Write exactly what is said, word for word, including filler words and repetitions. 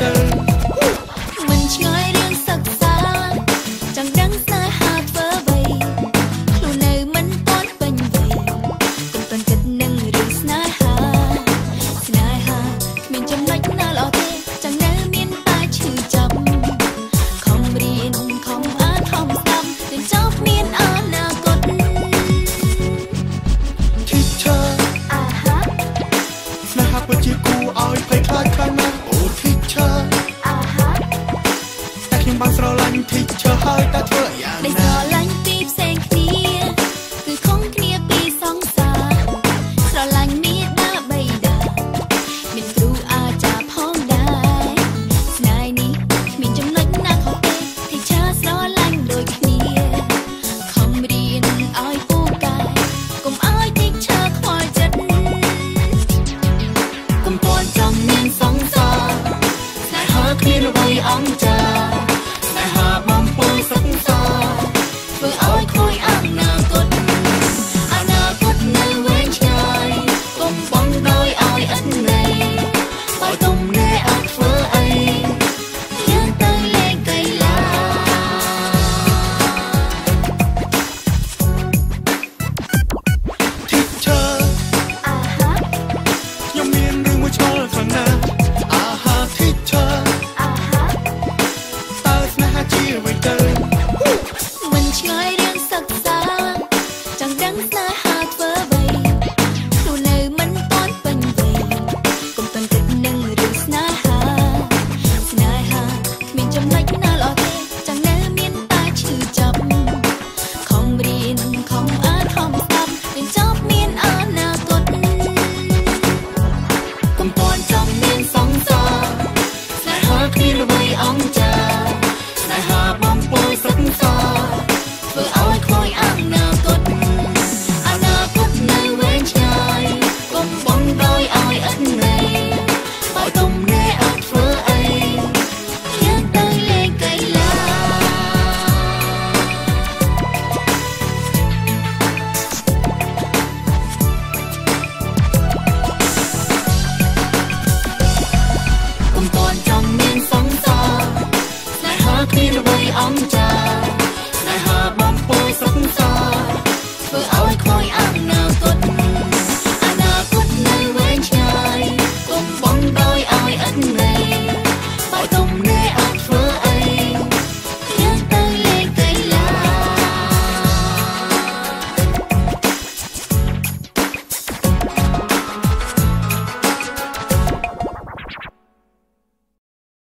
ទៅមិនឆ្ងល់រឿងសិក្សាចង់ដឹងស្នេហាធ្វើអ្វីខ្លួននៅមិនទាន់ពេញវ័យកុំតន់គិតនឹងរឿងស្នេហាស្នេហាមានចំណុចណាល្អទេchẳngនៅមានតែឈឺចាប់ខំរៀនខំអានខំស្ដាប់តែចប់មានអនាគត Teacher អាហាស្នេហាពិតជាគួរឲ្យភ័យខ្លាចខ្លាំងណាស់អូ Teacher អាហាតែខ្ញុំបានស្រឡាញ់ Teacher ហើយតែធ្វើយ៉ាងណាស្រឡាញ់ពីផ្សេងគ្នាគឺខំគ្នាពីសង្សារស្រឡាញ់មាតាបិតាមានគ្រូអាចារ្យផងដែរស្នេហ៍នេះគ្មានចំណុចណាខុសទេទីឆាស្រឡាញ់ដូចគ្នាខំរៀនឲ្យពូកែកុំឲ្យទីឆាខ្វល់ចិត្តកុំទាន់ចង់មានសង្សារស្នេហាគ្មានអ្វីអង់ចា